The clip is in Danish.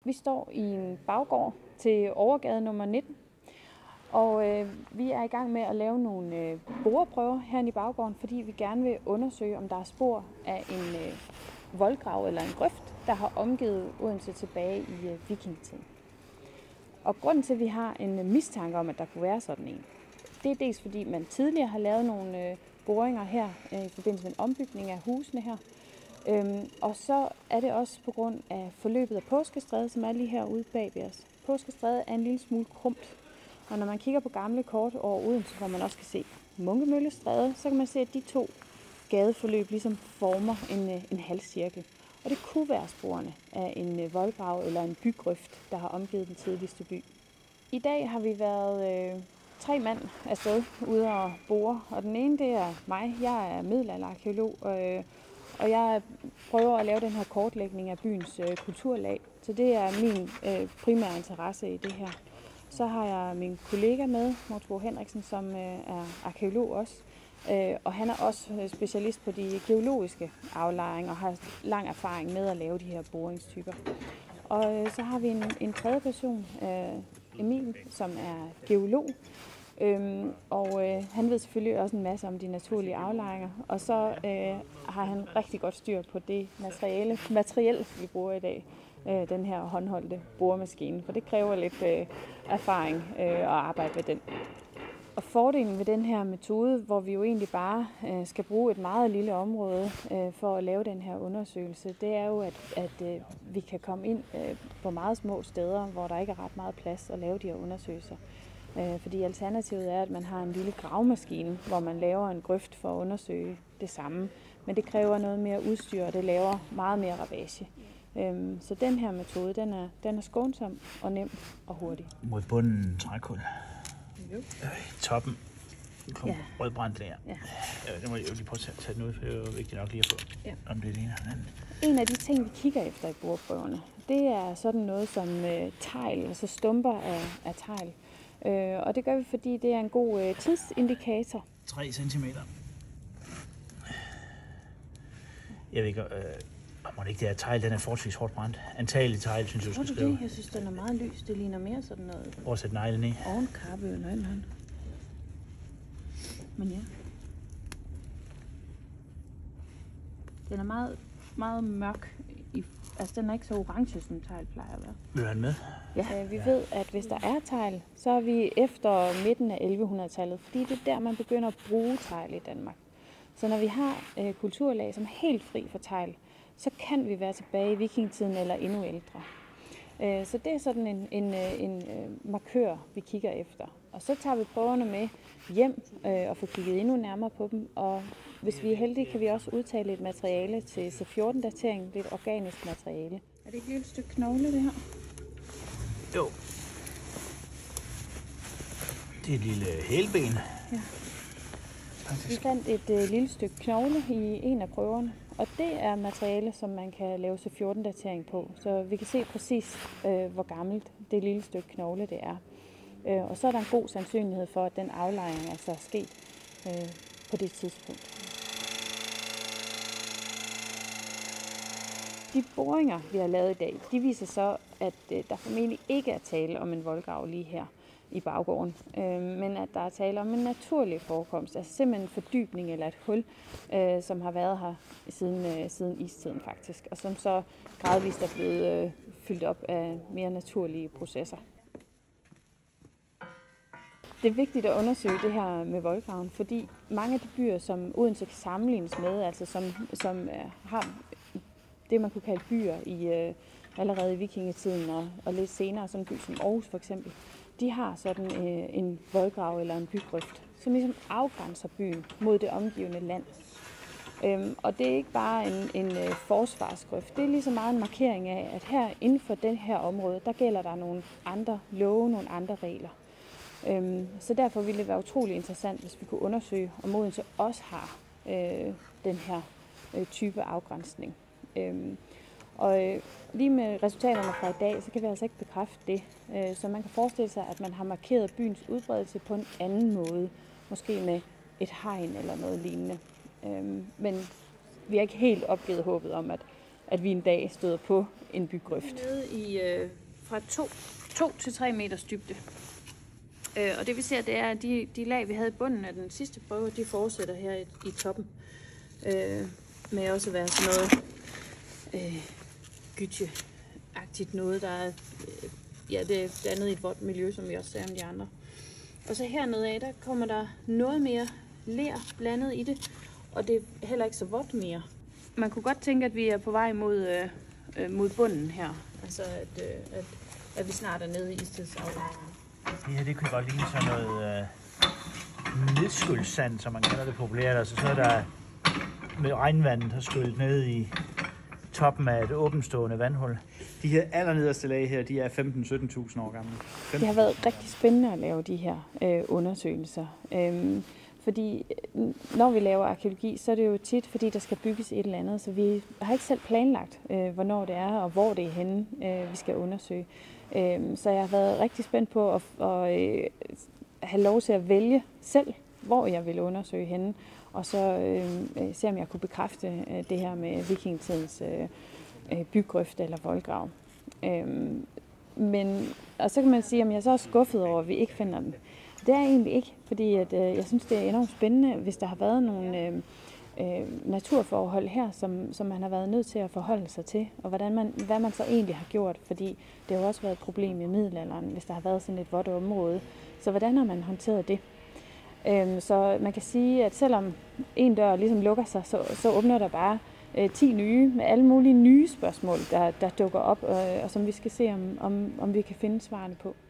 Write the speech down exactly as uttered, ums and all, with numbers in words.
Vi står i en baggård til Overgade nummer nitten, og øh, vi er i gang med at lave nogle øh, boreprøver herinde i baggården, fordi vi gerne vil undersøge, om der er spor af en øh, voldgrav eller en grøft, der har omgivet Odense tilbage i øh, vikingetiden. Og grunden til, at vi har en øh, mistanke om, at der kunne være sådan en, det er dels fordi, man tidligere har lavet nogle øh, boringer her øh, i forbindelse med en ombygning af husene her. Øhm, og så er det også på grund af forløbet af Påskestræde, som er lige herude bag ved os. Påskestræde er en lille smule krumt, og når man kigger på gamle kort over Odense, hvor man også kan se Munkemøllestræde, så kan man se, at de to gadeforløb ligesom former en, en halvcirkel. Og det kunne være sporene af en voldgrav eller en bygrøft, der har omgivet den tidligste by. I dag har vi været øh, tre mand afsted ude og bore, og den ene det er mig. Jeg er middelalderarkæolog, øh, og jeg prøver at lave den her kortlægning af byens øh, kulturlag. Så det er min øh, primære interesse i det her. Så har jeg min kollega med, Morten Bo Henriksen, som øh, er arkæolog også. Øh, og han er også specialist på de geologiske aflejringer og har lang erfaring med at lave de her boringstyper. Og øh, så har vi en, en tredje person, øh, Emil, som er geolog. Øhm, og øh, han ved selvfølgelig også en masse om de naturlige aflejringer, og så øh, har han rigtig godt styr på det materiale, materiel, vi bruger i dag, øh, den her håndholdte boremaskine, for det kræver lidt øh, erfaring øh, at arbejde med den. Og fordelen ved den her metode, hvor vi jo egentlig bare øh, skal bruge et meget lille område øh, for at lave den her undersøgelse, det er jo, at, at øh, vi kan komme ind øh, på meget små steder, hvor der ikke er ret meget plads at lave de her undersøgelser. Fordi alternativet er, at man har en lille gravemaskine, hvor man laver en grøft for at undersøge det samme. Men det kræver noget mere udstyr, og det laver meget mere ravage. Så den her metode, den er, den er skånsom og nem og hurtig. Mod bunden trækul. Jo. Øh, toppen. Kom, ja. Rødbrændt der. Ja. Øh, det må jeg jo lige prøve at tage den ud, for det er jo vigtigt nok lige at få, ja. Om det ligner hinanden. En af de ting, vi kigger efter i boreprøverne, det er sådan noget som øh, tegl, altså stumper af, af tegl. Øh, og det gør vi, fordi det er en god øh, tidsindikator. tre centimeter. Jeg ved ikke, øh, må det ikke det her tegl, den er forholdsvis hårdt brændt. Antagelig tegl, synes jeg, du skal skrive. Det? Jeg synes, den er meget lys. Det ligner mere sådan noget. Prøv at sætte neglen i. Ovenkappe eller noget. Men ja. Den er meget, meget mørk. I, altså, den er ikke så orange, som tegl plejer at være. Vil du have den med? Ja, vi ved, at hvis der er tegl, så er vi efter midten af elleve hundrede-tallet, fordi det er der, man begynder at bruge tegl i Danmark. Så når vi har øh, kulturlag, som er helt fri for tegl, så kan vi være tilbage i vikingetiden eller endnu ældre. Øh, så det er sådan en, en, en øh, markør, vi kigger efter. Og så tager vi prøverne med hjem øh, og får kigget endnu nærmere på dem. Og hvis vi er heldige, kan vi også udtale et materiale til C fjorten-datering, lidt organisk materiale. Er det ikke et lille stykke knogle, det her? Jo. Det er et lille hælben. Ja. Vi fandt et øh, lille stykke knogle i en af prøverne, og det er materiale, som man kan lave C fjorten-datering på. Så vi kan se præcis, øh, hvor gammelt det lille stykke knogle det er. Øh, og så er der en god sandsynlighed for, at den aflejring altså er sket øh, på det tidspunkt. De boringer, vi har lavet i dag, de viser så, at øh, der formentlig ikke er tale om en voldgrav lige her i baggården, øh, men at der er tale om en naturlig forekomst, altså simpelthen en fordybning eller et hul, øh, som har været her siden, øh, siden istiden faktisk, og som så gradvist er blevet øh, fyldt op af mere naturlige processer. Det er vigtigt at undersøge det her med voldgraven, fordi mange af de byer, som Odense kan sammenlignes med, altså som, som øh, har det, man kunne kalde byer i, øh, allerede i vikingetiden og, og lidt senere, sådan en by som Aarhus for eksempel, de har sådan øh, en voldgrav eller en bygrøft, som ligesom afgrænser byen mod det omgivende land. Øhm, og det er ikke bare en, en øh, forsvarsgrøft, det er lige så meget en markering af, at her inden for det her område, der gælder der nogle andre love, nogle andre regler. Øhm, så derfor ville det være utrolig interessant, hvis vi kunne undersøge, om Odense også har øh, den her øh, type afgrænsning. Øhm, og øh, lige med resultaterne fra i dag, så kan vi altså ikke bekræfte det. Øh, så man kan forestille sig, at man har markeret byens udbredelse på en anden måde. Måske med et hegn eller noget lignende. Øhm, men vi har ikke helt opgivet håbet om, at, at vi en dag støder på en bygrøft. Nede i øh, fra to til tre meters dybde. Øh, og det vi ser, det er, at de, de lag, vi havde i bunden af den sidste prøve, de fortsætter her i, i toppen. Øh, med også at være sådan noget øh, gytje-agtigt noget, der er, øh, ja, det er dannet i et vådt miljø, som vi også ser om de andre. Og så hernede af, der kommer der noget mere ler blandet i det, og det er heller ikke så vådt mere. Man kunne godt tænke, at vi er på vej mod, øh, mod bunden her. Altså, at, øh, at, at vi snart er nede i istidsaflejringen. Det her, det kunne godt ligne sådan noget øh, nedskyldssand, som man kalder det populært. Altså så er der med regnvandet har skyllet ned i toppen af et åbenstående vandhul. De her allernederste lag her, de er femten til sytten tusind år gamle. Det har været rigtig spændende at lave de her øh, undersøgelser. Øhm, fordi når vi laver arkæologi, så er det jo tit, fordi der skal bygges et eller andet. Så vi har ikke selv planlagt, øh, hvornår det er og hvor det er henne, øh, vi skal undersøge. Øhm, så jeg har været rigtig spændt på at, at øh, have lov til at vælge selv, hvor jeg vil undersøge henne. Og så øh, se, om jeg kunne bekræfte øh, det her med vikingetidens øh, bygrøft eller voldgrav. Øhm, men, og så kan man sige, at jeg så er skuffet over, at vi ikke finder dem. Det er jeg egentlig ikke, fordi at, øh, jeg synes, det er enormt spændende, hvis der har været nogle øh, øh, naturforhold her, som, som man har været nødt til at forholde sig til, og hvordan man, hvad man så egentlig har gjort, fordi det har jo også været et problem i middelalderen, hvis der har været sådan et vådt område. Så hvordan har man håndteret det? Øhm, så man kan sige, at selvom en dør ligesom lukker sig, så, så åbner der bare øh, ti nye, med alle mulige nye spørgsmål, der, der dukker op, øh, og som vi skal se, om, om, om vi kan finde svarene på.